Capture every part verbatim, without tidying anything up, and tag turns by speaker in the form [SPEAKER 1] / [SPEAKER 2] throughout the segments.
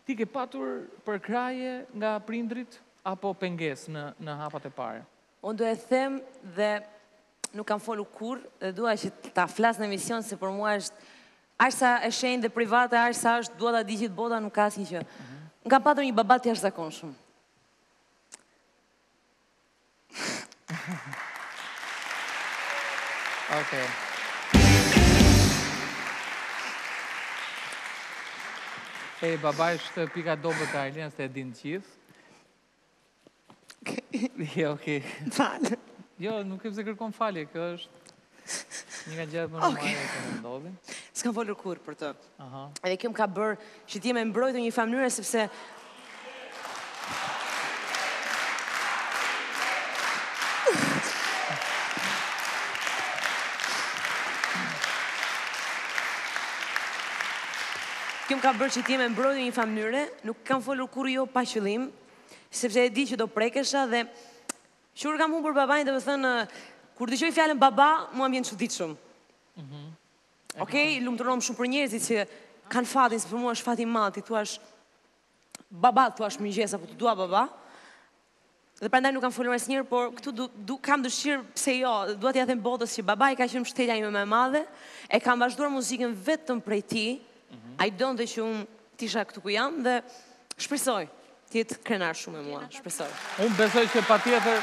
[SPEAKER 1] Ti ke patur përkraje nga prindrit apo pengesë në, në hapat e pare?
[SPEAKER 2] Unë do e them dhe nuk kam folu kur dhe dua që ta flas në emision se për mua është aq sa e shenjtë dhe private, aq sa është dua ta di gjithë bota, nuk ka asnjë gjë. Unë kam patur një baba të jashtëzakonshëm.
[SPEAKER 1] Okej. E baba është pika dobët e Arilenës, e din gjithë. Jo, okej.
[SPEAKER 2] Falë.
[SPEAKER 1] Jo, nuk e pse kërkon falje, kjo është një nga gjërat më normale që më ndodhin.
[SPEAKER 2] S'kam folur kur për të.
[SPEAKER 1] Aha.
[SPEAKER 2] Edhe kjo më ka bërë që ti me mbrojtur një familje sepse Kjo më ka bërë që ti me mbrojtur një familje, nuk kam folur kur jo pa qëllim, sepse e di që do prekesha dhe kur kam humbur babain, dhe më thënë, kur dëgjoj fjalën baba, mua më vjen çuditshëm. Okej, lumturohem shumë për njerëzit që kanë fatin, se për mua është fati i madh, ti thua baba, thua mëngjes apo të dua baba. Dhe prandaj nuk kam folur asnjëherë, por këtu du, du, kam dëshirë, pse jo, dua t'ia them botës që babai ka qenë mbështetja ime më e madhe, e kam vazhduar muzikën vetëm prej tij. Ai donte që unë t'isha këtu ku jam dhe shpresoj të jetë krenar shumë me mua, shpresoj.
[SPEAKER 1] Unë besoj që patjetër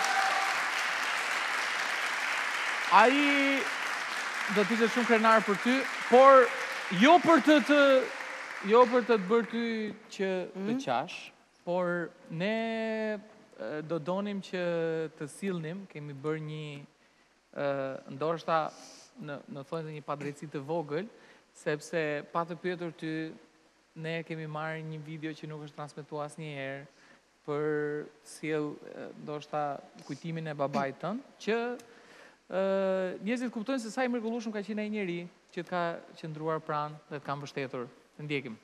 [SPEAKER 1] ai do t'ishte shumë krenar për ty, por jo për të të jo për të të bërë ty që të qash, por ne do donim që të sillnim, kemi bërë një ndoshta në në thonjë një padrejtësi të vogël, sepse pa të pyetur ty, ne kemi marrë një video që nuk është transmetuar asnjëherë për sjell ndoshta kujtimin e babait tënd, që njerëzit kuptojnë se sa i mrekullueshëm ka qenë ai njeri që të ka qëndruar pranë dhe të ka mbështetur. Të ndjekim.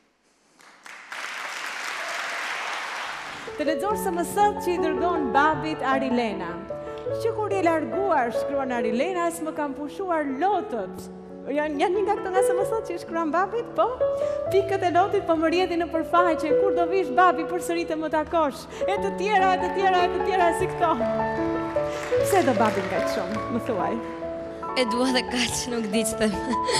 [SPEAKER 3] Të lexoj S M S-t që i dërgon babit Arilena. Që kur je larguar, shkruan Arilena, s'më kam pushuar lotët. Janë janë një nga këto nga S M S-t që i shkruan babit, po? Pikët e lotit po më rrjedhin në përfaqe, kur do vish babi përsëri të më takosh. E të tjera, e të tjera, e të tjera si këto. Pse do babin kaq shumë, më thuaj?
[SPEAKER 4] E dua dhe kaq, nuk di ç'të.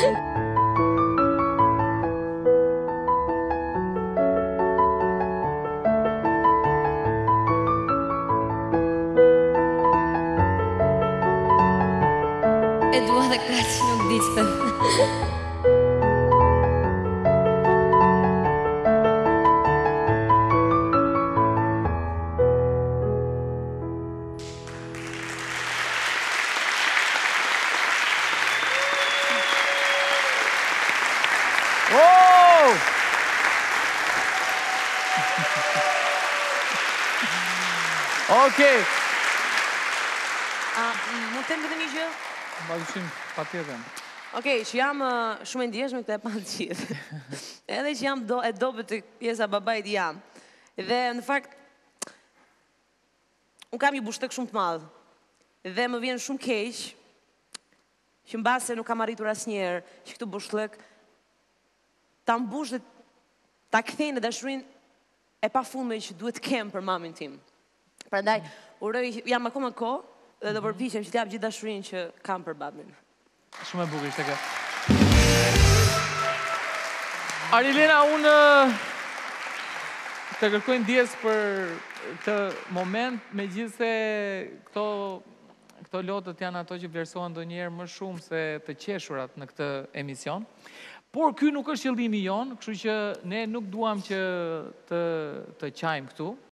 [SPEAKER 4] E dua dhe kaq, nuk di ç'të.
[SPEAKER 1] Okej.
[SPEAKER 2] Mund të them vetëm një gjë?
[SPEAKER 1] Padyshim, patjetër.
[SPEAKER 2] Okej, që jam shumë e ndjeshme, këtë e pa të gjithë. Edhe që jam do, e dobët të pjesa babait jam. Dhe në fakt, unë kam një bushtek shumë të madhë. Dhe më vjen shumë keq, që mbase nuk kam arritur asnjëherë, që këtë bushtek ta mbush dhe ta kthej në dashurinë e pafundme që duhet të kem për mamin tim. Prandaj, uroj, jam akoma kohë dhe do përpiqem që t'jap gjithë dashurinë që kam për babin.
[SPEAKER 1] Shumë e bukur ishte kjo. Arilena, unë të kërkoj ndjes për këtë moment, megjithëse këto këto lotët janë ato që vlerësohen ndonjëherë më shumë se të qeshurat në këtë emision. Por ky nuk është qëllimi jon, kështu që ne nuk duam që të të qajmë këtu.